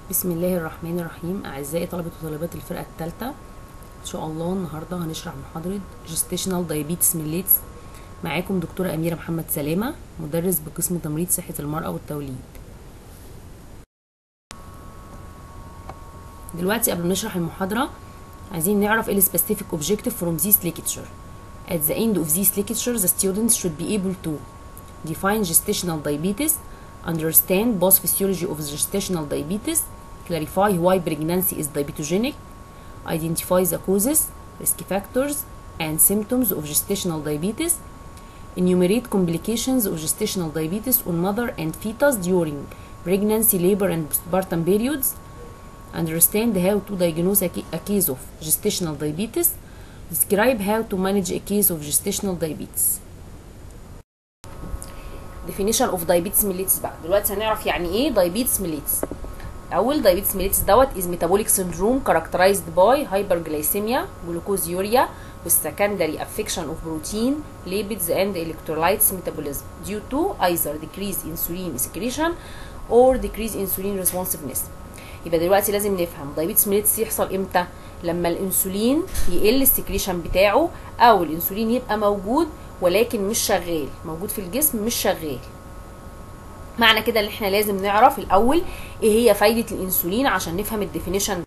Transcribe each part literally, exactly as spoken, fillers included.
بسم الله الرحمن الرحيم. أعزائي طلبة وطالبات الفرقة الثالثة، إن شاء الله النهاردة هنشرح محاضرة جستيشنال دايابيتس ميليتس. معاكم دكتورة أميرة محمد سلامة، مدرس بقسم تمريض صحة المرأة والتوليد. دلوقتي قبل ما نشرح المحاضرة عايزين نعرف ايه السبيسيفيك objective from this lecture. At the end of this lecture, the students should be able to define gestational diabetes, understand pathophysiology of gestational diabetes, clarify why pregnancy is diabetogenic, identify the causes, risk factors, and symptoms of gestational diabetes, enumerate complications of gestational diabetes on mother and fetus during pregnancy, labor, and postpartum periods, understand how to diagnose a case of gestational diabetes, describe how to manage a case of gestational diabetes. definition of diabetes mellitus بقى. دلوقتي هنعرف يعني ايه diabetes mellitus. اول diabetes mellitus دوت is metabolic syndrome characterized by hyperglycemia, glucosuria, with secondary affection of protein, lipids, and electrolytes metabolism due to either decreased insulin secretion or decreased insulin responsiveness. يبقى دلوقتي لازم نفهم diabetes mellitus يحصل امتى؟ لما الانسولين يقل السكريشن بتاعه، او الانسولين يبقى موجود ولكن مش شغال، موجود في الجسم مش شغال. معنى كده ان احنا لازم نعرف الاول ايه هي فايده الانسولين عشان نفهم الديفينيشن.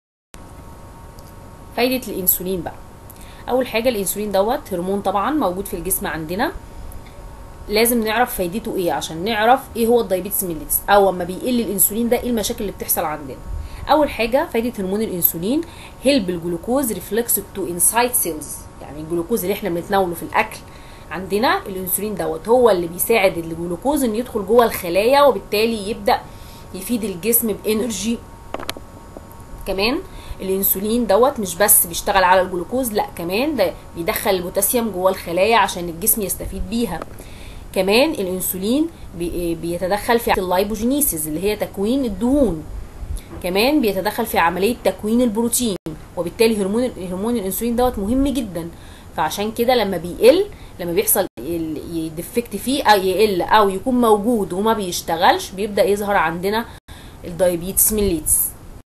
فايده الانسولين بقى، اول حاجه الانسولين دوت هرمون طبعا موجود في الجسم عندنا. لازم نعرف فايدته ايه عشان نعرف ايه هو الدايابيتس ميليتس، او اما بيقل الانسولين ده ايه المشاكل اللي بتحصل عندنا. اول حاجه فايده هرمون الانسولين هيلب الجلوكوز ريفلكس تو انسايد سيلز، يعني الجلوكوز اللي احنا بنتناوله في الاكل عندنا الانسولين دوت هو اللي بيساعد الجلوكوز ان يدخل جوه الخلايا، وبالتالي يبدا يفيد الجسم بانرجي. كمان الانسولين دوت مش بس بيشتغل على الجلوكوز، لا كمان ده بيدخل البوتاسيوم جوه الخلايا عشان الجسم يستفيد بيها. كمان الانسولين بيتدخل في اللايبوجينيسيس اللي هي تكوين الدهون. كمان بيتدخل في عمليه تكوين البروتين، وبالتالي هرمون هرمون الانسولين دوت مهم جدا. فعشان كده لما بيقل، لما بيحصل يدفكت فيه او يقل او يكون موجود وما بيشتغلش، بيبدا يظهر عندنا الدايابيتس ميليتس.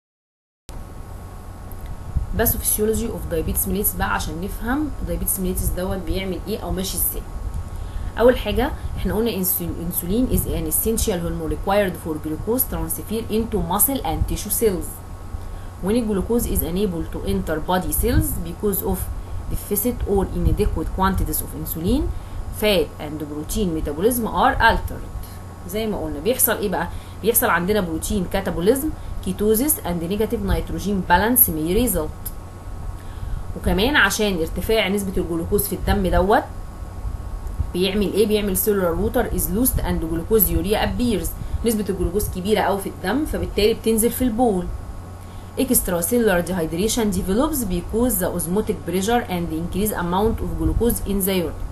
بس فيسيولوجي اوف دايابيتس ميليتس بقى عشان نفهم الدايابيتس ميليتس دوت بيعمل ايه او ماشي ازاي. اول حاجه احنا قلنا انسولين is an essential hormone required for glucose transfer into muscle and tissue cells. when glucose is unable to enter body cells because of deficit or inadequate quantities of insulin, fat and protein metabolism are altered. زي ما قلنا بيحصل ايه بقى؟ بيحصل عندنا بروتين كاتابوليزم، كيتوزيس and negative nitrogen balance may result. وكمان عشان ارتفاع نسبة الجلوكوز في الدم دوت بيعمل ايه؟ بيعمل cellular water is lost and glucosuria appears. نسبة الجلوكوز كبيرة قوي في الدم، فبالتالي بتنزل في البول. extracellular dehydration develops because the osmotic pressure and the increased amount of glucose in the urine.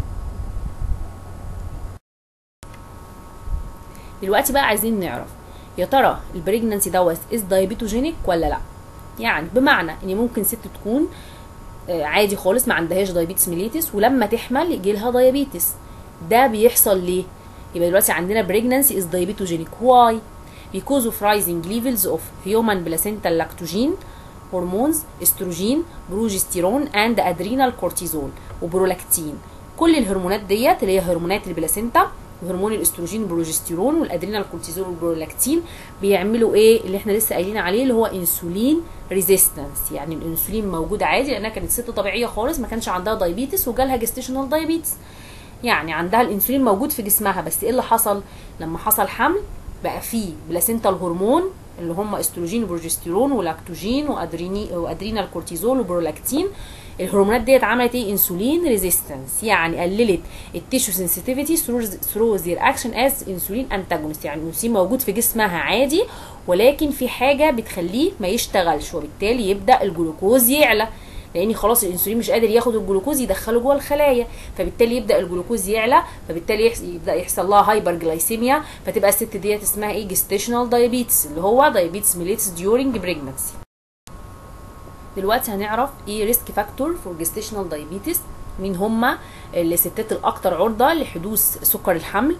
دلوقتي بقى عايزين نعرف يا ترى البريجنانسي دوت is diabetogenic ولا لا؟ يعني بمعنى ان ممكن ست تكون عادي خالص ما عندهاش دايابيتس ميليتس، ولما تحمل يجي لها دايابيتس. ده بيحصل ليه؟ يبقى دلوقتي عندنا pregnancy is diabetogenic. why? because of rising levels of human placental lactogen hormones, estrogen, progesterone, and adrenal cortisol وبرولاكتين. كل الهرمونات ديت اللي هي هرمونات البلاسينتا وهرمون الاستروجين والبروجستيرون والادرينال كورتيزول والبرولاكتين بيعملوا ايه اللي احنا لسه قايلين عليه، اللي هو انسولين ريزيستنس. يعني الانسولين موجود عادي لانها كانت ست طبيعيه خالص ما كانش عندها دايابيتس وجالها جستيشنال دايابيتس، يعني عندها الانسولين موجود في جسمها. بس ايه اللي حصل؟ لما حصل حمل بقى فيه بلاسينتا الهرمون اللي هم استروجين وبروجستيرون ولاكتوجين وادريني وادرينال كورتيزول وبرولاكتين. الهرمونات ديت عملت ايه؟ انسولين ريزيستنس، يعني قللت التيشو سنسيتيفيتي ثرو ذير اكشن از انسولين انتاجونست. يعني الانسولين موجود في جسمها عادي ولكن في حاجه بتخليه ما يشتغلش، وبالتالي يبدا الجلوكوز يعلى، لان خلاص الانسولين مش قادر ياخد الجلوكوز يدخله جوه الخلايا، فبالتالي يبدا الجلوكوز يعلى، فبالتالي يبدا يحصل لها هايبر جلايسيميا، فتبقى الست ديت اسمها ايه؟ جستيشنال دايابيتس، اللي هو دايابيتس ميليتس ديورنج بريجنانسي. دلوقتي هنعرف ايه ريسك فاكتور فور جستيشنال دايابيتس، مين هما الستات الاكثر عرضه لحدوث سكر الحمل.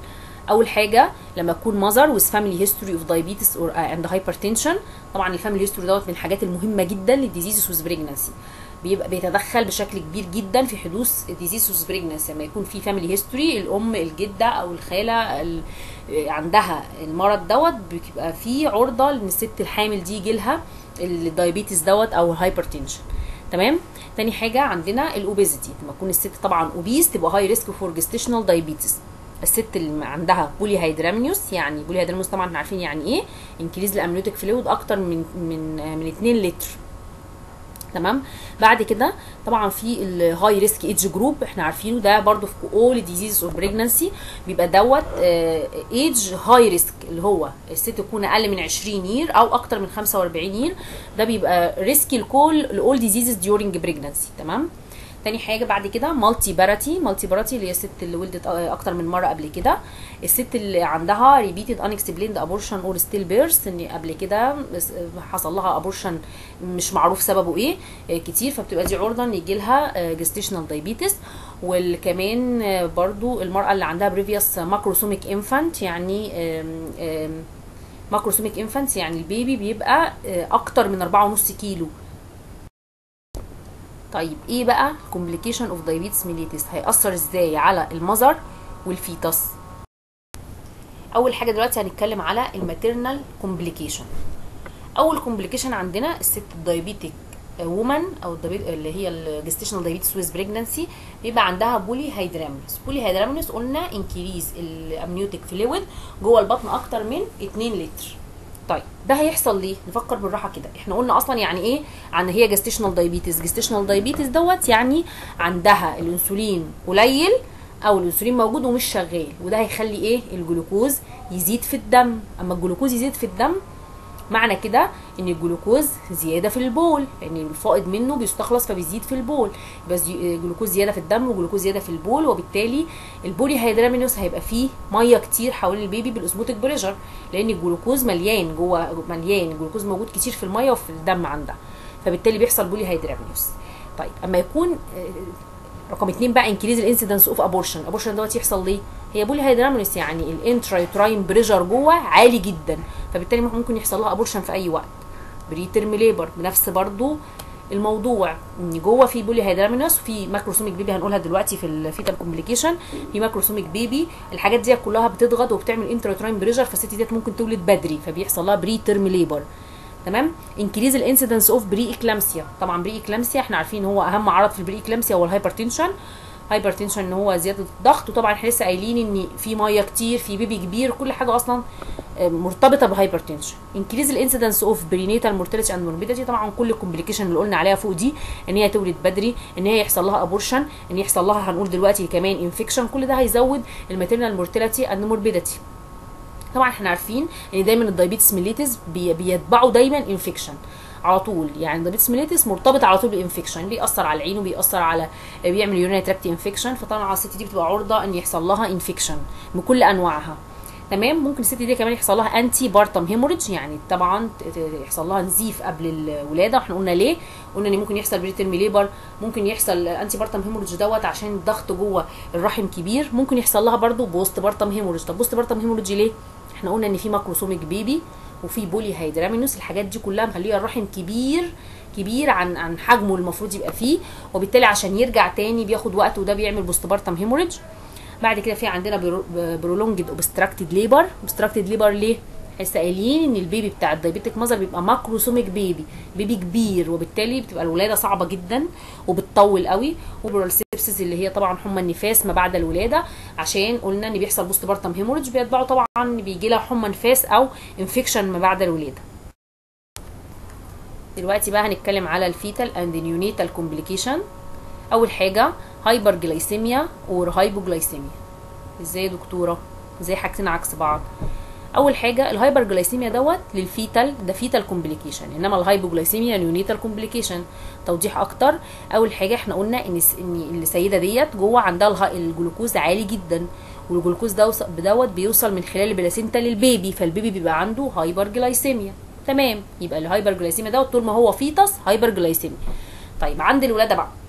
اول حاجه لما تكون ماذر with family history of diabetes or and hypertension. طبعا الفاميلي هيستوري دوت من الحاجات المهمه جدا للديزيز with pregnancy، بيبقى بيتدخل بشكل كبير جدا في حدوث ديزيز with pregnancy. لما يكون في فاميلي هيستوري، الام الجده او الخاله ال... عندها المرض دوت، بيبقى في عرضه ان الست الحامل دي يجي لها الدايابيتس دوت او الهايبرتنشن. تمام. تاني حاجه عندنا الاوبيزيتي، لما تكون الست طبعا اوبيز تبقى هاي ريسك فور جستيشنال دايابيتس. الست اللي عندها بولي هيدرامنيوس، يعني بولي هيدرامنيوس طبعا احنا عارفين يعني ايه، انكريز الامنيوتيك فلويد اكتر من من من اتنين لتر. تمام. بعد كده طبعا في الهاي ريسك ايدج جروب، احنا عارفينه ده برده في اول ديزيز اوف بريجنانسي، بيبقى دوت ايدج هاي ريسك، اللي هو الست تكون اقل من عشرين يير او اكتر من خمسة واربعين يير، ده بيبقى ريسكي لكل الاول ديزيزز ديورنج بريجنانسي. تمام. تاني حاجه بعد كده مالتي باراتي. مالتي باراتي اللي هي الست اللي ولدت اكتر من مره قبل كده، الست اللي عندها ريبيتد ان اكسبليند ابورشن اور ستيل بيرث، ان قبل كده حصل لها ابورشن مش معروف سببه ايه كتير، فبتبقى دي عرضه ان يجي لها جستيشنال دايابيتس. والكمان برضو المراه اللي عندها بريفيوس ماكروسوميك انفانت، يعني ماكروسوميك انفانت يعني البيبي بيبقى اكتر من أربعة ونص كيلو. طيب ايه بقى complication of diabetes mellitus؟ هيأثر ازاي على المذر والفيتس؟ اول حاجه دلوقتي هنتكلم على الماتيرنال complication. اول complication عندنا الست الدايابيتك وومن او اللي هي الجستيشنال دايابيتس ويز بريجنانسي، بيبقى عندها بولي هيدرامنس. بولي هيدرامنس قلنا انكريز الامنيوتيك فلويد جوه البطن اكتر من اتنين لتر. طيب ده هيحصل ليه؟ نفكر بالراحه كده. احنا قلنا اصلا يعني ايه عن هي جستيشنال دايابيتس؟ جستيشنال دايابيتس دوت يعني عندها الانسولين قليل او الانسولين موجود ومش شغال، وده هيخلي ايه؟ الجلوكوز يزيد في الدم. اما الجلوكوز يزيد في الدم معنى كده ان الجلوكوز زياده في البول، لان يعني الفائض منه بيستخلص فبيزيد في البول، يبقى جلوكوز زياده في الدم وجلوكوز زياده في البول، وبالتالي البولي هيدرامينوس هيبقى فيه ميه كتير حوالين البيبي بالاسموتيك بريشر، لان الجلوكوز مليان جوه، مليان الجلوكوز موجود كتير في الميه وفي الدم عندها، فبالتالي بيحصل بولي هيدرامينوس. طيب اما يكون رقم اتنين بقى انكريز الانسيدنس اوف ابورشن. ابورشن دوت يحصل ليه؟ هي بولي هيدرامينوس يعني الانترا يوتراين بريشر جوه عالي جدا، فبالتالي ممكن يحصل لها ابورشن في اي وقت. بري تيرم ليبر بنفس برضو الموضوع، ان جوه في بولي هيدرامينوس وفي ماكروسوميك بيبي، هنقولها دلوقتي في الفيتال كومبليكيشن، في ماكروسوميك بيبي، الحاجات دي كلها بتضغط وبتعمل انترا يوتراين بريشر، فالست ديت ممكن تولد بدري فبيحصل لها بري تيرم ليبر. تمام. انكريز الانسيدنس اوف بري اكلامسيا. طبعا بري اكلامسيا احنا عارفين هو اهم عرض في البري اكلامسيا هو الهايبرتنشن. هايبرتنشن ان هو زياده الضغط، وطبعا احنا لسه قايلين ان في ميه كتير، في بيبي كبير، كل حاجه اصلا مرتبطه بهايبرتنشن. انكريز الانسيدنس اوف برينيتال مورتاليتي اند موربيديتي. طبعا كل الكومبليكيشن اللي قلنا عليها فوق دي، ان هي تولد بدري، ان هي يحصل لها ابورشن، ان يحصل لها هنقول دلوقتي كمان انفكشن، كل ده هيزود الماتيرنال مورتاليتي اند موربيديتي. طبعا احنا عارفين ان دايما الدايابيتس ميليتس بي بيتبعوا دايما انفكشن على طول، يعني الدايابيتس ميليتس مرتبط على طول بالانفكشن، بيأثر على العين وبيأثر على بيعمل يورينري تراكت انفكشن، فطبعا على الست دي بتبقى عرضه ان يحصل لها انفكشن بكل انواعها. تمام. ممكن الست دي كمان يحصل لها انتي بارتم هيموريدج، يعني طبعا يحصل لها نزيف قبل الولاده. احنا قلنا ليه؟ قلنا ان ممكن يحصل بريتيرم ليبر، ممكن يحصل انتي بارتم هيموريدج دوت عشان الضغط جوه الرحم كبير، ممكن يحصل لها برده بوست بارتم هيموريدج. طب بوست بارتم هيموريدج ليه؟ احنا قلنا ان في ماكروسوميك بيبي وفي بولي هيدرامينوس، الحاجات دي كلها مخليه الرحم كبير كبير عن عن حجمه المفروض يبقى فيه، وبالتالي عشان يرجع تاني بياخد وقت، وده بيعمل بوست بارتم هيموريدج. بعد كده في عندنا برولونجد اوبستراكتد ليبر. اوبستراكتد ليبر ليه؟ لسه قايلين ان البيبي بتاع الدايابيتك ماذر بيبقى ماكروسوميك بيبي، بيبي كبير، وبالتالي بتبقى الولاده صعبه جدا وبتطول قوي. وبرال سيبسيس اللي هي طبعا حمى النفاس ما بعد الولاده، عشان قلنا ان بيحصل بوست بارتم هيموريدج، بيتبعه طبعا بيجي لها حمى نفاس او انفكشن ما بعد الولاده. دلوقتي بقى هنتكلم على الفيتال اند نيونيتال كومبليكيشن. اول حاجه هايبر جلايسيميا اور هايبوجلايسيميا. ازاي يا دكتوره؟ ازاي حاجتين عكس بعض؟ اول حاجه الهايبر جلايسيميا دوت للفيتال، ده فيتال كومبليكيشن، انما الهايبوجلايسيميا نيونيتال كومبليكيشن. توضيح اكتر، اول حاجه احنا قلنا ان ان السيده ديت جوه عندها الجلوكوز عالي جدا، والجلوكوز دوت بيوصل من خلال البلاسينتا للبيبي، فالبيبي بيبقى عنده هايبر جلايسيميا. تمام. يبقى الهايبر جلايسيميا دوت طول ما هو فيتس هايبر جلايسيميا. طيب عند الولاده بقى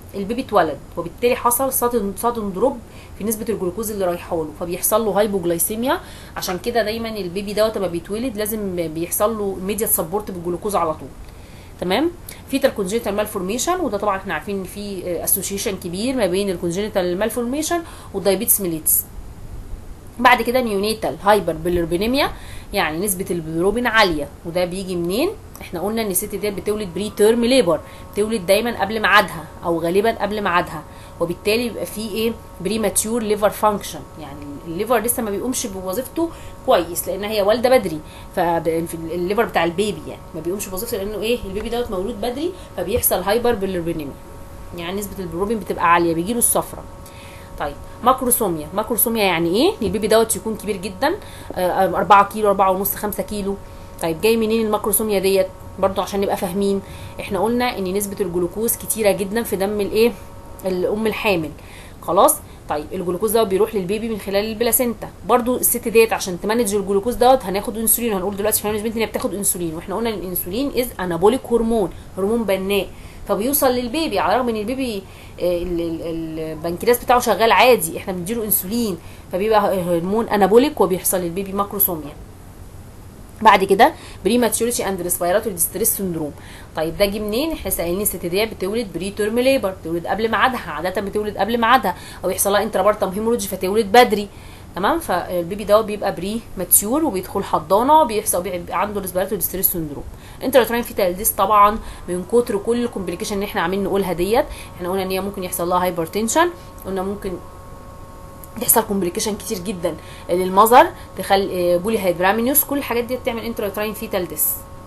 البيبي اتولد، وبالتالي حصل سادن سادن دروب في نسبه الجلوكوز اللي رايحه له، فبيحصل له هايبوجلايسيميا. عشان كده دايما البيبي دوت لما بيتولد لازم بيحصل له ميديات سبورت بالجلوكوز على طول. تمام. فيتال كونجنتال مالفورميشن، وده طبعا احنا عارفين ان في اسوشيشن كبير ما بين الكونجنتال مالفورميشن والدايابيتس ميليتس. بعد كده نيونيتال هايبر بيليربينيميا، يعني نسبه البيليروبين عاليه، وده بيجي منين؟ احنا قلنا ان الست ديت بتولد بري تيرم ليبر، بتولد دايما قبل ميعادها او غالبا قبل ميعادها، وبالتالي بيبقى فيه ايه؟ بري ماتيور ليفر فانكشن، يعني الليفر لسه ما بيقومش بوظيفته كويس لان هي والده بدري، فالليفر بتاع البيبي يعني ما بيقومش بوظيفته لانه ايه؟ البيبي دوت مولود بدري، فبيحصل هايبر بيليربينيميا، يعني نسبه البيليروبين بتبقى عاليه، بيجي له الصفرة. طيب ماكروسوميا، ماكروسوميا يعني ايه؟ البيبي دوت يكون كبير جدا، أربعة كيلو، أربعة ونص، خمسة كيلو. طيب جاي منين الماكروسوميا ديت؟ برضو عشان نبقى فاهمين، احنا قلنا ان نسبه الجلوكوز كتيره جدا في دم الايه؟ الام الحامل. خلاص. طيب الجلوكوز دوت بيروح للبيبي من خلال البلاسينتا، برضو الست ديت عشان تمانج الجلوكوز دوت هناخد انسولين، وهنقول دلوقتي في مانجمنت ان هي بتاخد انسولين، واحنا قلنا ان الانسولين از انابوليك هرمون، هرمون بناء، فبيوصل للبيبي على الرغم ان البيبي البنكرياس بتاعه شغال عادي، احنا بنديله انسولين، فبيبقى هرمون انابوليك وبيحصل للبيبي ماكروسوميا. بعد كده بريماتشوريتي اند ريسبيراتوري ديستريس سندروم. طيب ده جه منين؟ احنا سائلين الست ديت بتولد بري تيرم ليبر، بتولد قبل ميعادها، عاده بتولد قبل ميعادها، او يحصل لها انترابارتم هيموريدج فتولد بدري. تمام. فالبيبي ده بيبقى بري ماتيور وبيدخل حضانه، بيحصل بيبقى عنده ريسبيراتوري ديستريس سندروم. انتراتراين فيتال ديس طبعا من كتر كل الكومبليكيشن اللي احنا عاملين نقولها ديت، احنا قلنا ان هي ممكن يحصل لها هايبرتنشن، قلنا ممكن يحصل كومبليكيشن كتير جدا للمذر، تخلي بولي هيدرامينيوس، كل الحاجات دي بتعمل انتراتراين فيتال ديس.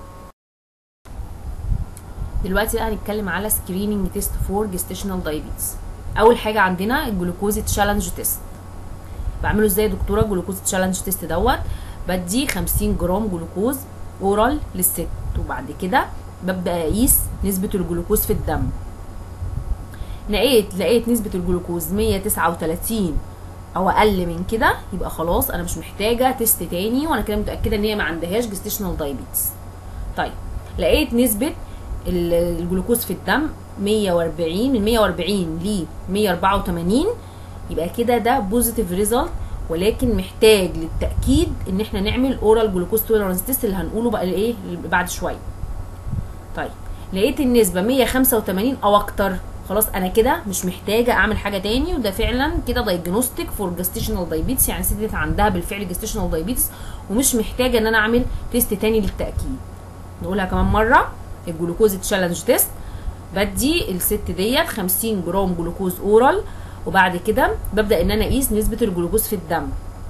دلوقتي بقى هنتكلم على سكريننج تيست فور جستيشنال دايابيتس. اول حاجه عندنا الجلوكوز تشالنج تيست. بعمله ازاي يا دكتوره الجلوكوز تشالنج تيست دوت؟ بدي خمسين جرام جلوكوز اورال للست، وبعد كده ببدا اقيس نسبه الجلوكوز في الدم. لقيت لقيت نسبه الجلوكوز مية وتسعة وتلاتين او اقل من كده، يبقى خلاص انا مش محتاجه تيست تاني، وانا كده متاكده ان هي ما عندهاش جستيشنال دايابيتس. طيب لقيت نسبه الجلوكوز في الدم مية واربعين، من مية واربعين ل مية واربعة وتمانين، يبقى كده ده بوزيتيف ريزلت، ولكن محتاج للتاكيد ان احنا نعمل اورال جلوكوز توليرانس تيست اللي هنقوله بقى الايه بعد شويه. طيب لقيت النسبه مية وخمسة وتمانين او اكتر، خلاص انا كده مش محتاجه اعمل حاجه تاني، وده فعلا كده دايجنوستيك فور جستيشنال دايابيتس، يعني الست دي عندها بالفعل جستيشنال دايابيتس ومش محتاجه ان انا اعمل تيست تاني للتاكيد. نقولها كمان مره، الجلوكوز تشالنج تيست بدي الست ديت خمسين جرام جلوكوز اورال، وبعد كده ببدا ان انا اقيس نسبه الجلوكوز في الدم.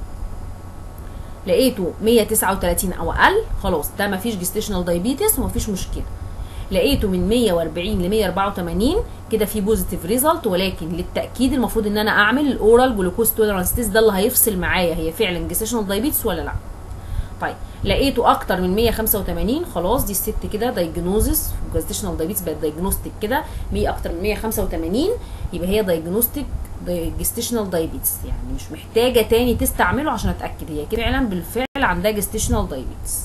لقيته مية وتسعة وتلاتين او اقل، خلاص ده مفيش جستيشنال دايابيتس ومفيش مشكله. لقيته من مية واربعين ل مية واربعة وتمانين، كده في بوزيتيف ريزلت، ولكن للتاكيد المفروض ان انا اعمل الاورال جلوكوز توليرانس تيست، ده اللي هيفصل معايا هي فعلا جستيشنال دايابيتس ولا لا. طيب لقيته اكتر من مية وخمسة وتمانين، خلاص دي الست كده دايجنوزس جستيشنال دايابيتس، بقت دايجنوستيك كده مية اكتر من مية وخمسة وتمانين، يبقى هي دايجنوستيك جستيشنال دايابيتس، يعني مش محتاجه تاني تيست اعمله عشان اتاكد هي كده فعلا بالفعل عندها جستيشنال دايابيتس.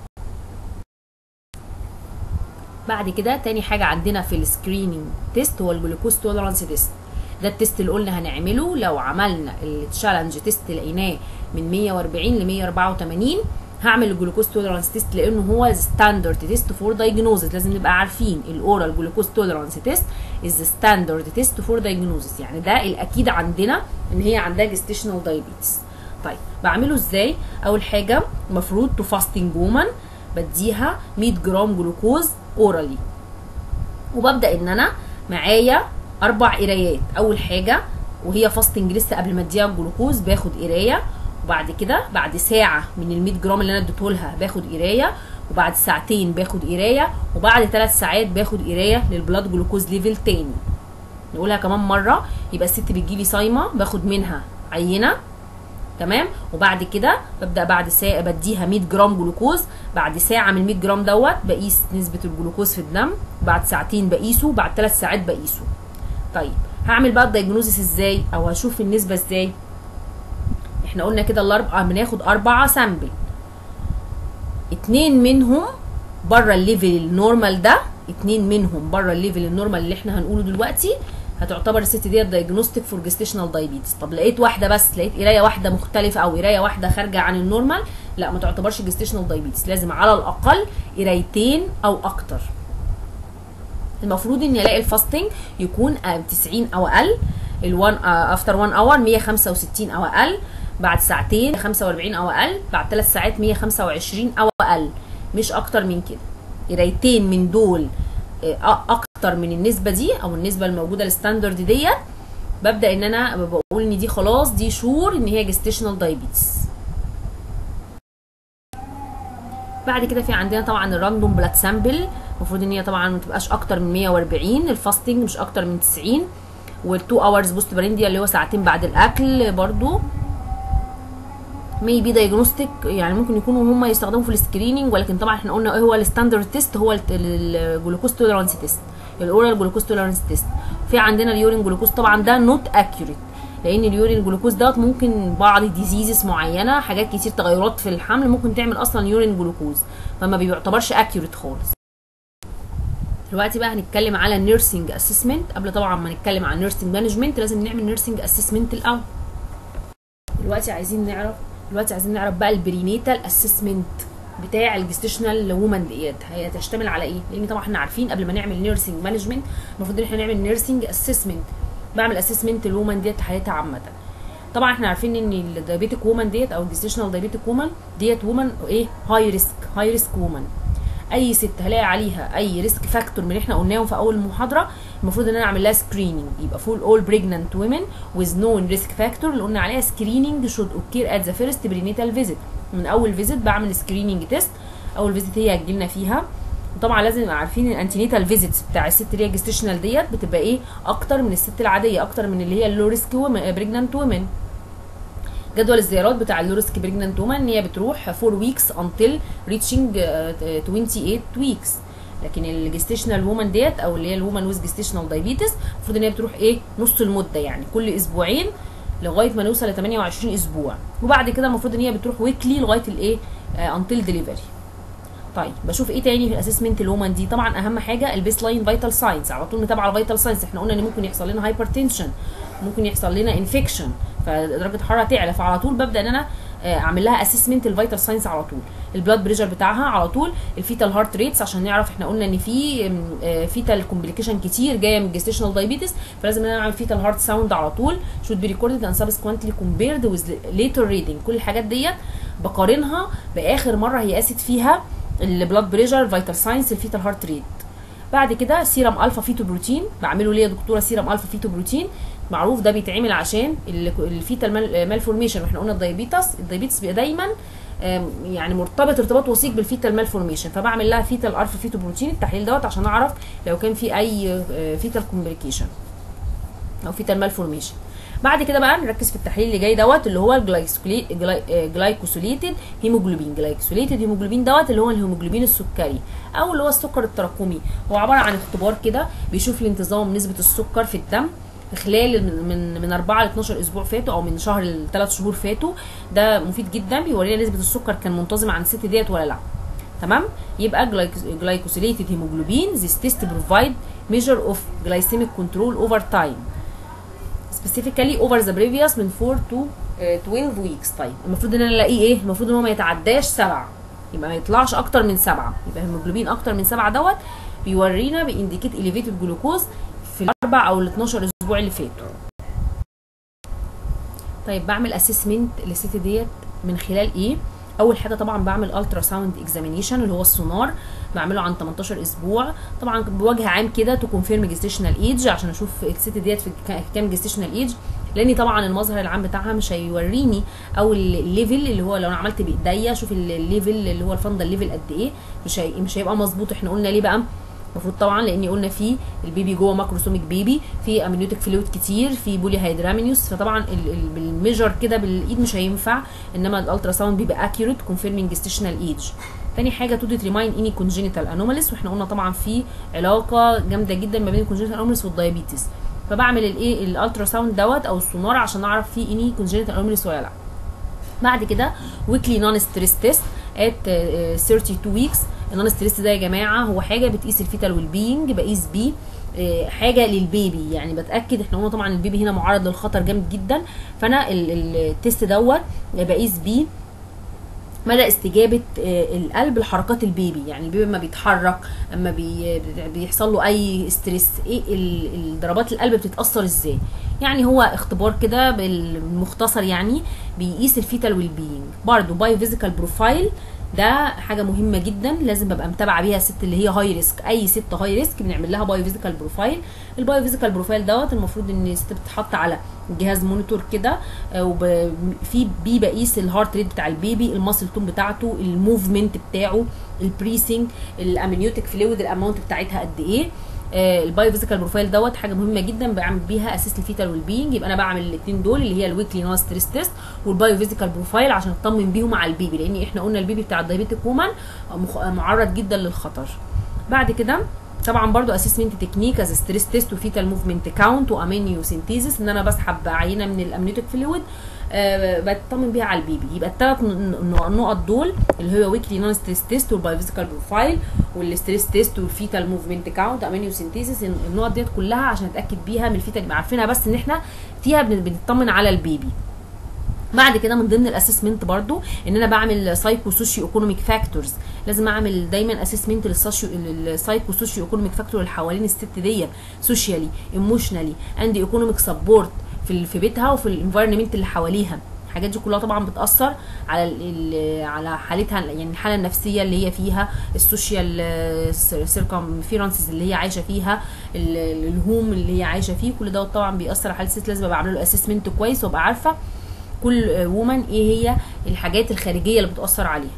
بعد كده تاني حاجه عندنا في السكريننج تيست هو الجلوكوز توليرانس تيست. ده التيست اللي قلنا هنعمله لو عملنا التشالنج تيست لقيناه من مية واربعين ل مية واربعة وتمانين، هعمل الجلوكوز توليرانس تيست لانه هو ستاندرد تيست فور دايجنوزس. لازم نبقى عارفين الاورال جلوكوز توليرانس تيست از ستاندرد تيست فور دايجنوزس، يعني ده الاكيد عندنا ان هي عندها جستيشنال دايابيتس. طيب بعمله ازاي؟ اول حاجه المفروض تو فاستنج وومن بديها مية جرام جلوكوز اورالي، وببدا ان انا معايا اربع قرايات. اول حاجه وهي فاستنج لسه قبل ما اديها الجلوكوز باخد قرايه، وبعد كده بعد ساعه من ال مية جرام اللي انا اديته لها باخد قرايه، وبعد ساعتين باخد قرايه، وبعد ثلاث ساعات باخد قرايه للبلاد جلوكوز ليفل تاني. نقولها كمان مره، يبقى الست بتجيلي صايمه باخد منها عينه، تمام، وبعد كده ببدا بعد ساعه بديها مية جرام جلوكوز، بعد ساعه من مية جرام دوت بقيس نسبه الجلوكوز في الدم، بعد ساعتين بقيسه، بعد ثلاث ساعات بقيسه. طيب هعمل بقى الدايجنوزيس ازاي او هشوف النسبه ازاي؟ احنا قلنا كده الاربعه بناخد اربعه سامبل، اتنين منهم بره الليفل النورمال، ده اتنين منهم بره الليفل النورمال اللي احنا هنقوله دلوقتي، هتعتبر الست ديت دايجنوستيك فور جستيشنال دايبيتس. طب لقيت واحده بس، لقيت قرايه واحده مختلفه او قرايه واحده خارجه عن النورمال، لا ما تعتبرش جستيشنال دايبيتس، لازم على الاقل قرايتين او اكتر. المفروض اني الاقي الفاستنج يكون تسعين او اقل، ال1 افتر واحد اور مية وخمسة وستين او اقل، بعد ساعتين خمسة واربعين او اقل، بعد ثلاث ساعات مية وخمسة وعشرين او اقل، مش اكتر من كده. قرايتين من دول اكتر من النسبه دي او النسبه الموجوده الستاندرد ديت، ببدا ان انا بقول ان دي خلاص دي شور ان هي جستيشنال دايبيتس. بعد كده في عندنا طبعا الراندوم بلاد سامبل، المفروض ان هي طبعا ما تبقاش اكتر من مية واربعين، الفاستنج مش اكتر من تسعين، وال2 اورز بوست برينديا اللي هو ساعتين بعد الاكل برضو. مي بي دايجنوستيك، يعني ممكن يكونوا هم يستخدموا في السكريننج، ولكن طبعا احنا قلنا ايه هو الستاندرد تيست، هو الجلوكوز توليرانس تيست، الاورال جلوكوز توليرانس تيست. في عندنا اليورين جلوكوز طبعا ده نوت اكيوريت، لان اليورين جلوكوز دوت ممكن بعض الديزيزز معينه، حاجات كتير تغيرات في الحمل ممكن تعمل اصلا يورين جلوكوز، فما بيعتبرش اكيوريت خالص. دلوقتي بقى هنتكلم على النيرسينج اسسمنت. قبل طبعا ما نتكلم عن النيرسينج مانجمنت لازم نعمل نيرسينج اسسمنت الاول. دلوقتي عايزين نعرف دلوقتي عايزين نعرف بقى البرينيتال اسسمنت بتاع الجستيشنال وومن ديت هتشتمل على ايه، لان طبعا احنا عارفين قبل ما نعمل نيرسينج مانجمنت المفروض ان احنا نعمل نيرسينج اسسمنت. بعمل اسسمنت الوومن ديت حياتها عامه. طبعا احنا عارفين ان الدايابيتيك وومن ديت او الجستيشنال دايابيتيك وومن ديت وومن ايه هاي ريسك هاي ريسك وومن. اي ست هلاقي عليها اي ريسك فاكتور من اللي احنا قلناهم في اول المحاضره المفروض ان انا اعمل لها سكريننج، يبقى فول اول بريجننت وومن ويز نون ريسك فاكتور اللي قلنا عليها سكريننج شود اوكير ات ذا فيرست برينيتال فيزيت. من اول فيزيت بعمل سكريننج تيست، اول فيزيت هي هتجيلنا فيها. وطبعا لازم نبقى عارفين الانتينيتال فيزيتس بتاع الست اللي هي جستيشنال ديت بتبقى ايه اكتر من الست العاديه، اكتر من اللي هي اللو ريسك بريجننت وومن. جدول الزيارات بتاع اللو ريسك بريجننت وومن ان هي بتروح فور ويكس انتل ريتشنج تمانية وعشرين ويكس، لكن الجستيشنال وومن ديت او اللي هي الوومن ويز جستيشنال دايابيتس المفروض ان هي بتروح ايه نص المده، يعني كل اسبوعين لغايه ما نوصل ل تمانية وعشرين اسبوع، وبعد كده المفروض ان هي بتروح ويكلي لغايه الايه انتل ديليفري. طيب بشوف ايه تاني في الاسسمنت الوومن دي؟ طبعا اهم حاجه البيس لاين فيتال ساينز، على طول متابعه الفيتال ساينز. احنا قلنا ان ممكن يحصل لنا هايبرتنشن، ممكن يحصل لنا انفكشن، فدرجه الحراره تعلى، فعلى طول ببدا ان انا اعمل لها اسسمنت الفيتال ساينز على طول. البلاد بريشر بتاعها على طول، الفيتال هارت ريتس عشان نعرف، احنا قلنا ان في فيتال كومبليكيشن كتير جايه من الجستيشنال دايابيتس، فلازم ان انا اعمل فيتال هارت ساوند على طول. شود بي ريكوردد اند سبسكوينتلي كومبيرد ويز ليتر ريدنج. كل الحاجات ديت بقارنها باخر مره هي قاست فيها البلاد بريشر، الفيتال ساينس، الفيتال هارت ريت. بعد كده سيرم الفا فيتو بروتين بعمله ليه يا دكتوره؟ سيرم الفا فيتو بروتين معروف ده بيتعمل عشان الفيتال مالفورميشن، واحنا قلنا الدايابيتس الدايابيتس بيبقى دايما يعني مرتبط ارتباط وثيق بالفيتال مالفورميشن، فبعمل لها فيتال الفا فيتو بروتين التحليل دوت عشان اعرف لو كان في اي فيتال كومبليكيشن او فيتال مالفورميشن. بعد كده بقى نركز في التحليل اللي جاي دوت اللي هو الجلايكوسيليتد هيموجلوبين. جلايكوسيليتد هيموجلوبين دوت اللي هو الهيموجلوبين السكري او اللي هو السكر التراكمي. هو عباره عن اختبار كده بيشوف الانتظام نسبه السكر في الدم خلال من من اربعة ل اتناشر اسبوع فاتوا او من شهر لثلاث شهور فاتوا. ده مفيد جدا، بيورينا نسبه السكر كان منتظمه عند الست ديت ولا لا. تمام؟ يبقى glycosylated hemoglobin this test provide measure of glycemic control over time specifically over the previous من four to twelve weeks. طيب المفروض ان انا الاقيه ايه؟ المفروض ان هو ما يتعداش سبعة، يبقى ما يطلعش اكتر من سبعة. يبقى الهيموجلوبين اكتر من سبعة دوت بيورينا بينديكيت elevated جلوكوز في الاربع او ال اتناشر اسبوع اللي فاتوا. طيب بعمل اسسمنت للست ديت من خلال ايه؟ اول حاجه طبعا بعمل الترا ساوند اكزامينيشن اللي هو السونار، بعمله عن تمنتاشر اسبوع طبعا بوجه عام كده تو كونفيرم جستيشنال ايج عشان اشوف الست ديت في كام جستيشنال ايج، لان طبعا المظهر العام بتاعها مش هيوريني او الليفل اللي هو لو انا عملت بايديا اشوف الليفل اللي هو الفندل ليفل قد ايه، مش هي مش هيبقى مظبوط. احنا قلنا ليه بقى؟ المفروض طبعا لان قلنا في البيبي جوه ماكروسوميك بيبي، في امنيوتيك فلويد كتير، في بولي هيدرامينيوس، فطبعا بالميجر كده بالايد مش هينفع، انما الالترا ساوند بيبقى اكيوريت كونفيرمينج جستيشنال ايج. تاني حاجه تو ديترماين اني كونجينيتال انوماليز، واحنا قلنا طبعا في علاقه جامده جدا ما بين الكونجينيتال انوماليز والدايابيتس، فبعمل الايه الالترا ساوند دوت او السونار عشان اعرف في اني كونجينيتال انوماليز ولا لا. بعد كده ويكلي نون ستريس تيست ات اتنين وتلاتين ويكس النون ستريس ده يا جماعه هو حاجه بتقيس الفيتال والبينج، بقيس بيه حاجه للبيبي، يعني بتاكد احنا قلنا طبعا البيبي هنا معرض للخطر جامد جدا، فانا التيست دوت بقيس بيه مدى استجابه القلب لحركات البيبي. يعني البيبي لما بيتحرك، اما بي بيحصل له اي ستريس، ايه ضربات القلب بتتاثر ازاي. يعني هو اختبار كده بالمختصر، يعني بيقيس الفيتال والبينج. برضو باي فيزيكال بروفايل ده حاجه مهمه جدا، لازم ببقى متابعه بيها الست اللي هي هاي ريسك. اي ست هاي ريسك بنعمل لها باي فيزيكال بروفايل. الباي فيزيكال بروفايل دوت المفروض ان الست بتتحط على جهاز مونيتور كده، وفي بيه بقيس الهارت ريت بتاع البيبي، الماسل تون بتاعته، الموفمنت بتاعه، البريسنج، الامنيوتيك فلويد الاماونت بتاعتها قد ايه. البايو فيزيكال بروفايل دوت حاجه مهمه جدا بعمل بيها اسيس الفيتال والبينج. يبقى انا بعمل الاثنين دول اللي هي الويكلي نون ستريس تيست والبايو فيزيكال بروفايل عشان اطمن بيهم على البيبي، لان احنا قلنا البيبي بتاع الدايبيتيك وومن معرض جدا للخطر. بعد كده طبعا برضو اسسمنت تكنيك از ستريس تيست وفيتال موفمنت كاونت وامينيو سينثيسيس، ان انا بسحب عينه من الامنيوتيك فلويد أه بطمن بيها على البيبي. يبقى الثلاث نقط دول اللي هو ويكلي نون ستريس تيست والبايو فيزيكال بروفايل والستريس تيست والفيتال موفمنت كاونت امينيو سينثيسيس، النقط ديت كلها عشان اتاكد بيها من الفيتال، نبقى عارفينها بس ان احنا فيها بنطمن على البيبي. بعد كده من ضمن الاسسمنت برضو ان انا بعمل سايكو سوشيو ايكونوميك فاكتورز، لازم اعمل دايما اسسمنت للسايكو سوشيو ايكونوميك فاكتور اللي حوالين الست ديت، سوشيالي ايموشنالي اند ايكونوميك سبورت في في بيتها وفي الانفايرمنت اللي حواليها. الحاجات دي كلها طبعا بتاثر على على حالتها، يعني الحاله النفسيه اللي هي فيها، السوشيال سيركمفيرنسز اللي هي عايشه فيها، الهوم اللي هي عايشه فيه، كل ده طبعا بيأثر على حاله الست. لازم ابقى عامله له اسسمنت كويس وابقى عارفه كل وومن ايه هي الحاجات الخارجيه اللي بتاثر عليها.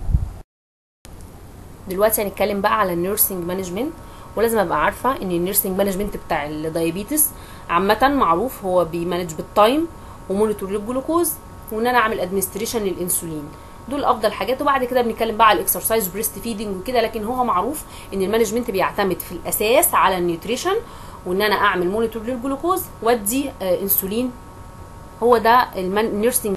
دلوقتي هنتكلم بقى على النيرسينج مانجمنت، ولازم ابقى عارفه ان النيرسينج مانجمنت بتاع الدايابيتس عامه معروف هو بيمانج بالتايم ومونيتور للجلوكوز، وان انا اعمل ادمنستريشن للانسولين. دول افضل حاجات. وبعد كده بنتكلم بقى على الاكسرسايز وبريست فيدنج وكده، لكن هو معروف ان المانجمنت بيعتمد في الاساس على النيوتريشن، وان انا اعمل مونيتور للجلوكوز وادي آه انسولين. هو ده النيرسينج.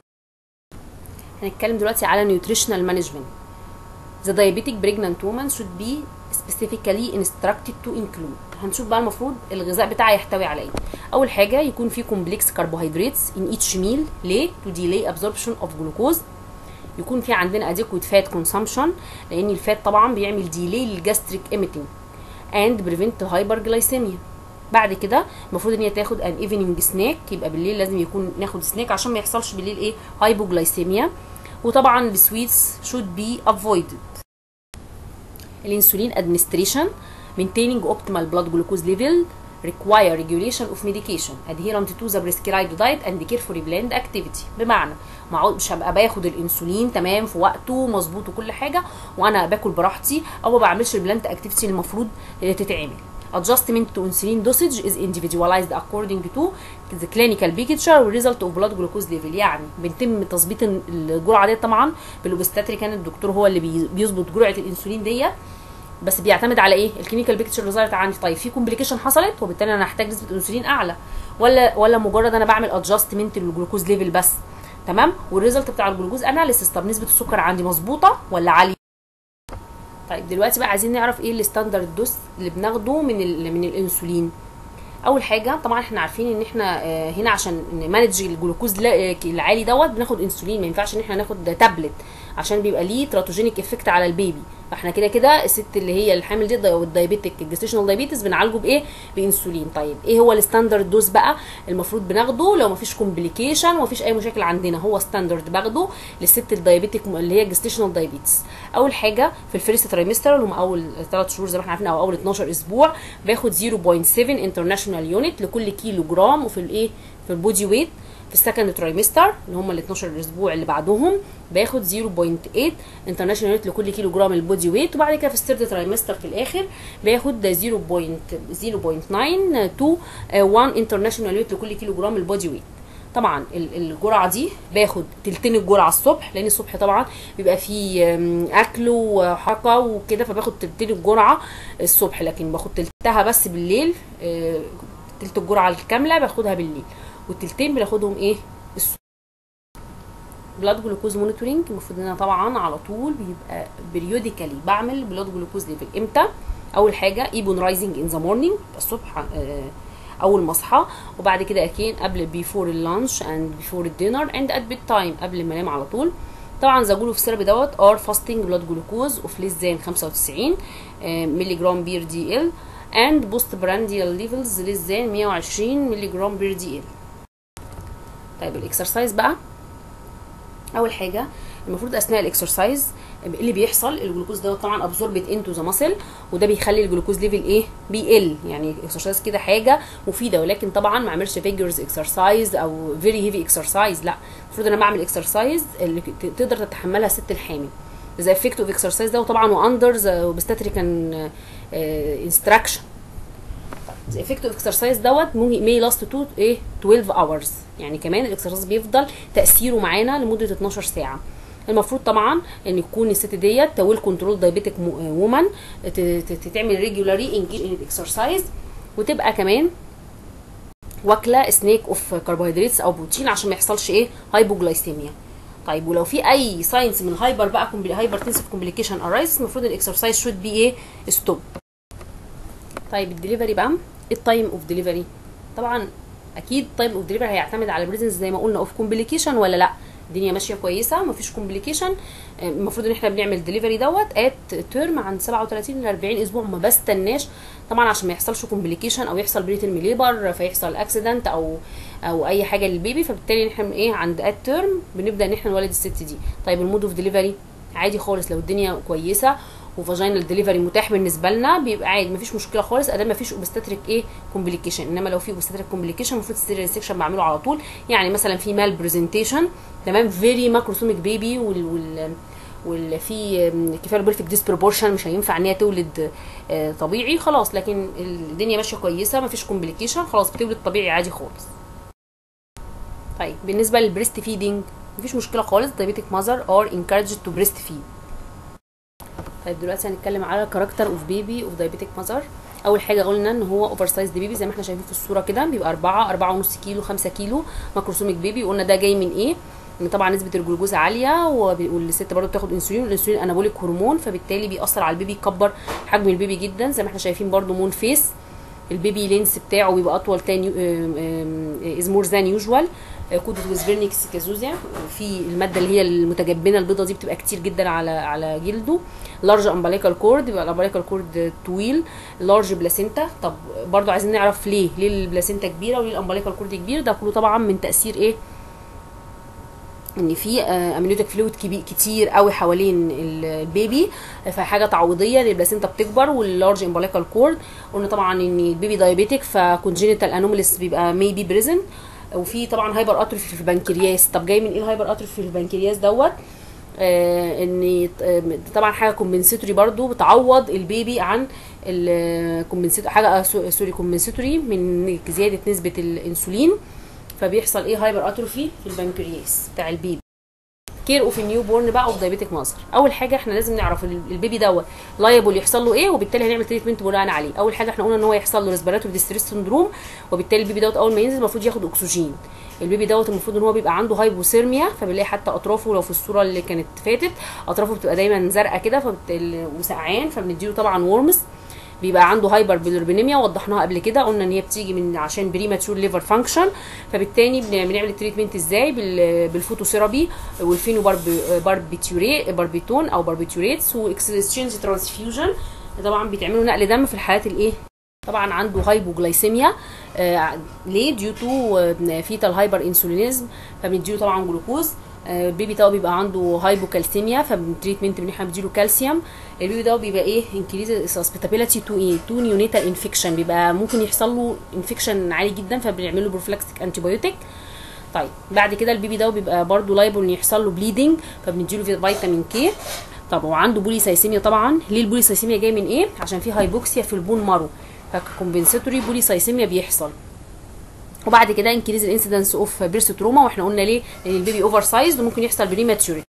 هنتكلم دلوقتي على نيوتريشنال مانجمنت. The diabetic pregnant woman should be specifically instructed to include. هنشوف بقى المفروض الغذاء بتاعي يحتوي على ايه. اول حاجه يكون فيه complex carbohydrates in each meal. ليه؟ to delay absorption of glucose. يكون في عندنا adequate fat consumption، لان الفات طبعا بيعمل delay للجاستريك emitting and prevent hyperglycemia. بعد كده المفروض ان هي تاخد ان ايفنينج سناك، يبقى بالليل لازم يكون ناخد سناك عشان ما يحصلش بالليل ايه هايبوجلايسيميا. وطبعا السويتس should be avoided. الانسولين administration maintaining optimal blood glucose level require regulation of medication adherent to the prescribed diet and carefully planned activity. بمعنى مش هبقى باخد الانسولين تمام في وقته مظبوط وكل حاجه وانا باكل براحتي او ما بعملش البلاند اكتيفيتي اللي المفروض تتعمل. Adjustment to insulin dosage is individualized according to the clinical picture و result of blood glucose level. يعني بيتم تظبيط الجرعه دي طبعا بالاوبستاتري، كان الدكتور هو اللي بيظبط جرعه الانسولين دي، بس بيعتمد على ايه؟ الكلينيكال بيكتشر اللي ظهرت عندي. طيب في كومبليكيشن حصلت وبالتالي انا هحتاج نسبه انسولين اعلى، ولا ولا مجرد انا بعمل ادجستمنت للجلوكوز ليفل بس، تمام؟ والريزلت بتاع الجلوكوز اناليسيس، طب نسبه السكر عندي مظبوطه ولا عاليه؟ طيب دلوقتي بقى عايزين نعرف ايه الستاندرد دوز اللي بناخده من ال من الانسولين. اول حاجه طبعا احنا عارفين ان احنا هنا عشان نمانج الجلوكوز العالي دوت بناخد انسولين، ما ينفعش ان احنا ناخد تابلت عشان بيبقى ليه تراتوجينيك افكت على البيبي. فاحنا كده كده الست اللي هي الحامل دي والدايابيتيك الجستيشنال دايابيتس بنعالجه بايه؟ بانسولين. طيب ايه هو الستاندرد دوز بقى المفروض بناخده لو مفيش كومبليكيشن ومفيش اي مشاكل عندنا؟ هو ستاندرد باخده للست الدايابيتيك اللي هي الجستيشنال دايابيتس. اول حاجه في الفيرست ترايمستر اللي هم اول ثلاث شهور زي ما احنا عارفين او اول اتناشر اسبوع باخد صفر فاصلة سبعة انترناشونال يونت لكل كيلو جرام، وفي الايه في البودي ويت. في السكند ترايمستر اللي هم ال اتناشر اسبوع اللي بعدهم باخد صفر فاصلة تمانية انترناشونال يونت لكل كيلو جرام البودي ويت. وبعد كده في الثيرد ترايمستر في الاخر باخد صفر فاصلة تسعة تو واحد انترناشونال يونت لكل كيلو جرام البودي ويت. طبعا الجرعه دي باخد تلتين الجرعه الصبح، لان الصبح طبعا بيبقى فيه اكل وحركه وكده، فباخد تلتين الجرعه الصبح، لكن باخد تلتها بس بالليل. تلت الجرعه الكامله باخدها بالليل والتلتين بناخدهم ايه الصبح. بلاد جلوكوز مونيتورنج، المفروض ان انا طبعا على طول بيبقى بريوديكالي بعمل بلاد جلوكوز ليفل. امتى؟ اول حاجه ايبون رايزنج ان ذا مورنينج، الصبح اول ما اصحى، وبعد كده اكين قبل بيفور اللانش اند بيفور الدينر اند ات بيد تايم، قبل ما انام على طول. طبعا ذا جلوكوز ثيرابي دوت ار فاستنج بلاد جلوكوز اوف ليس ذان خمسة وتسعين مللي جرام بير دي ال and postprandial levels less than مية وعشرين مللي جرام بير دي ال. طيب الاكسرسايز بقى، اول حاجه المفروض اثناء الاكسرسايز اللي بيحصل الجلوكوز ده طبعا ابزوربت انتو ذا ماسل، وده بيخلي الجلوكوز ليفل ايه بيقل. يعني الاكسرسايز كده حاجه مفيده، ولكن طبعا ما اعملش فيجرز اكسرسايز او فيري هيفي اكسرسايز، لا المفروض انا بعمل اكسرسايز اللي تقدر تتحملها الست الحامل. ذا افكت اوف اكسرسايز ده طبعا واندر ذا اوبستاتريكان انستراكشن. ذا افكت اوف اكسرسايز دوت مي لاست تو ايه اتناشر اورز، يعني كمان الاكسرسايز بيفضل تاثيره معانا لمده اتناشر ساعه. المفروض طبعا ان يكون الست ديت تويل كنترول دايبيتك وومن، تتعمل ريجولاري انجيج ان الاكسرسايز، وتبقى كمان واكله سنيك اوف كربوهيدراتس او بروتين عشان ما يحصلش ايه هايبوجلايسيميا. طيب ولو في اي ساينس من هايبر بقى هايبر تنسيف كومبليكيشن ارايز، المفروض الاكسرسايز شود بي ايه ستوب. طيب الدليفري بقى، التايم اوف دليفري طبعا اكيد تايم اوف دليفري هيعتمد على البريزنس زي ما قلنا اوف كومبليكيشن ولا لا، الدنيا ماشيه كويسه مفيش كومبليكيشن. المفروض ان احنا بنعمل دليفري دوت ات تيرم عن سبعة وتلاتين ل أربعين اسبوع، ما بستناش طبعا عشان ما يحصلش كومبليكيشن او يحصل بريتن ليبر فيحصل اكسيدنت او او اي حاجه للبيبي، فبالتالي احنا ايه عند ات تيرم بنبدا ان احنا نولد الست دي. طيب المود اوف دليفري عادي خالص، لو الدنيا كويسه وفاجينال ديليفري متاح بالنسبه لنا بيبقى عادي مفيش مشكله خالص ادام مفيش اوبستاتريك ايه كومبليكيشن. انما لو في اوبستاتريك كومبليكيشن المفروض السيريال سيكشن بعمله على طول. يعني مثلا في مال برزنتيشن تمام فيري ماكروسوميك بيبي وال وال واللي في كفايه بيرفكت ديسبروبورشن مش هينفع ان هي تولد آه طبيعي خلاص، لكن الدنيا ماشيه كويسه مفيش كومبليكيشن خلاص بتولد طبيعي عادي خالص. طيب بالنسبه للبريست فيدنج مفيش مشكله خالص، دايبيتك ماذر ار انكارجد تو بريست فيد. طيب دلوقتي هنتكلم على كاركتر اوف بيبي اوف دايبيتك ماذر. اول حاجه قلنا ان هو اوفر سايز بيبي زي ما احنا شايفين في الصوره كده، بيبقى أربعة أربعة ونص كيلو خمسة كيلو ماكروسوميك بيبي. وقلنا ده جاي من ايه؟ ان طبعا نسبه الجلوكوز عاليه والست برضه بتاخد انسولين، والانسولين انابوليك هرمون فبالتالي بيأثر على البيبي، يكبر حجم البيبي جدا. زي ما احنا شايفين برضه مون فيس، البيبي لينس بتاعه بيبقى اطول تاني از مور ذان يوجوال، كودت ويز فيرنيكس كازوزيا، في الماده اللي هي المتجبنه البيضه دي بتبقى كتير جدا على على جلده. لارج امبليكال كورد، بيبقى الامبليكال كورد طويل. لارج بلاسينتا، طب برضو عايزين نعرف ليه ليه البلاسينتا كبيره وليه الامبليكال كورد كبير؟ ده كله طبعا من تاثير ايه؟ ان في امنيوتيك فلويد كتير قوي حوالين البيبي، فحاجه تعويضيه للبلاسينتا بتكبر. واللارج امبليكال كورد قلنا طبعا ان البيبي دايابيتيك فكونجينيتال انوماليز بيبقى ميبي بريزنت. وفي طبعا هايبر اتروفي في البنكرياس. طب جاي من ايه الهايبر اتروفي في البنكرياس دوت؟ آه ان طبعا حاجه كومبنسيتوري برضو بتعوض البيبي عن الكومبنسيتوري، حاجه سوري كومبنسيتوري من زياده نسبه الانسولين، فبيحصل ايه هايبر اتروفي في البنكرياس بتاع البيبي. كير اوف نيو بورن بقى اوف دايبيتك ماذر، اول حاجه احنا لازم نعرف البيبي دوت لايبل يحصل له ايه، وبالتالي هنعمل تريتمنت بناء عليه. اول حاجه احنا قلنا ان هو يحصل له ريسبيراتوري ديستريس سندروم، وبالتالي البيبي دوت اول ما ينزل المفروض ياخد اكسجين. البيبي دوت المفروض ان هو بيبقى عنده هايبوثيرميا، فبنلاقي حتى اطرافه لو في الصوره اللي كانت فاتت اطرافه بتبقى دايما زرقاء كده فبت... وسقعان، فبنديله طبعا وورمز. بيبقى عنده هايبر بيلربينيميا وضحناها قبل كده، قلنا ان هي بتيجي من عشان بريماتشور ليفر فانكشن، فبالتالي بنعمل التريتمنت ازاي؟ بالفوتوثيرابي والفينو باربيتوريت باربيتون او باربيتوريتس واكسشينج ترانسفيوجن. طبعا بيتعملوا نقل دم في الحالات الايه طبعا عنده هايبوجلايسيميا آه ليه ديو تو فيتال هايبر انسولينيزم، فبنديله طبعا جلوكوز. البيبي ده بيبقى عنده هايبوكالسيميا فبالتريتمنت ان احنا بنديله كالسيوم. البيبي ده بيبقى ايه انكريز سسبيتابيلتي تو ايه تو نيونيتال انفكشن، بيبقى ممكن يحصل له انفكشن عالي جدا فبنعمل له بروفلاكسيك انتي بايوتيك. طيب بعد كده البيبي ده بيبقى برده لايبل ان يحصل له بليدنج فبنديله فيتامين كي. طب وعنده بوليسايسيميا، طبعا ليه البوليسايسيميا جاي من ايه؟ عشان في هايبوكسيا في البون مارو، فكومبنسيتوري بوليسايسيميا بيحصل. وبعد كده انكريز الانسيدنس اوف بيرست تروما، واحنا قلنا ليه؟ لان البيبي اوفر سايز وممكن يحصل بريماتشوريتي.